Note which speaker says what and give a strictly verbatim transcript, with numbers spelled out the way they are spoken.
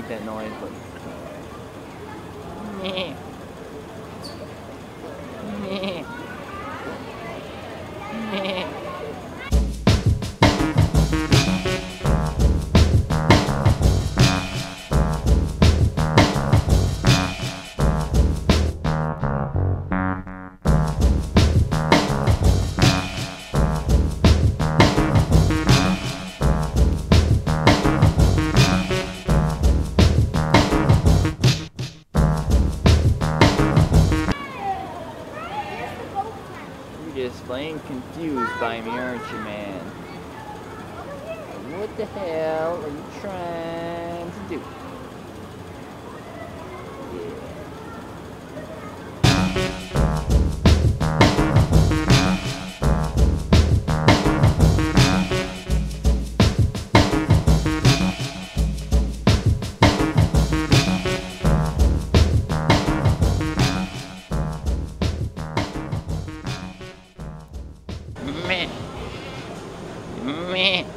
Speaker 1: make that noise, but. Meh. Meh. Meh. You're just plain confused by me, aren't you, man? What the hell are you trying to do? Meh. Meh.